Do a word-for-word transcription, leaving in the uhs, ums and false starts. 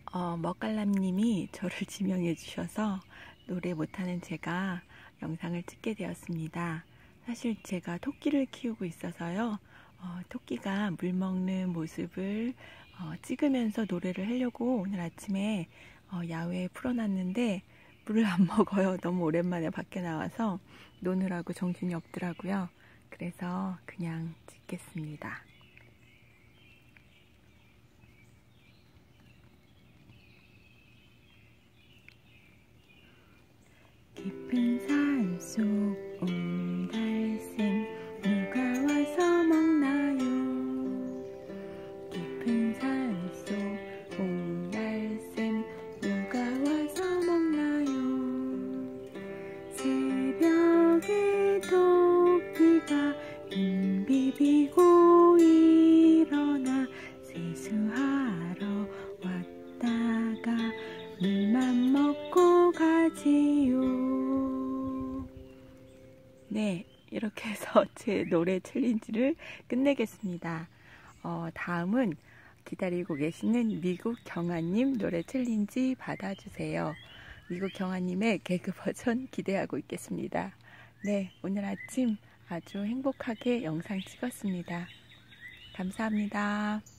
어, 먹갈람님이 저를 지명해 주셔서 노래 못하는 제가 영상을 찍게 되었습니다. 사실 제가 토끼를 키우고 있어서요. 어, 토끼가 물 먹는 모습을 어, 찍으면서 노래를 하려고 오늘 아침에 어, 야외에 풀어놨는데 물을 안 먹어요. 너무 오랜만에 밖에 나와서 노느라고 정신이 없더라고요. 그래서 그냥 찍겠습니다. 깊은 산속 옹달샘 누가 와서 먹나요? 깊은 산속 옹달샘 누가 와서 먹나요? 새벽에 토끼가 흰 비비고 일어나 세수하러 왔다가 물만 먹고 가지요. 네, 이렇게 해서 제 노래 챌린지를 끝내겠습니다. 어, 다음은 기다리고 계시는 미국 경아님 노래 챌린지 받아주세요. 미국 경아님의 개그 버전 기대하고 있겠습니다. 네, 오늘 아침 아주 행복하게 영상 찍었습니다. 감사합니다.